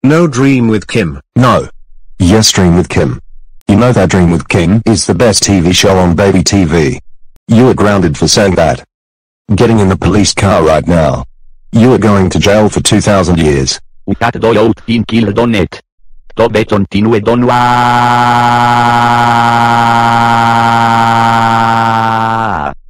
No Dream with Kim. No. Yes, Dream with Kim. You know that Dream with Kim is the best TV show on baby TV. You are grounded for saying that. Getting in the police car right now. You are going to jail for 2,000 years. Ucat do out in kill donet. Tobe continue donwa.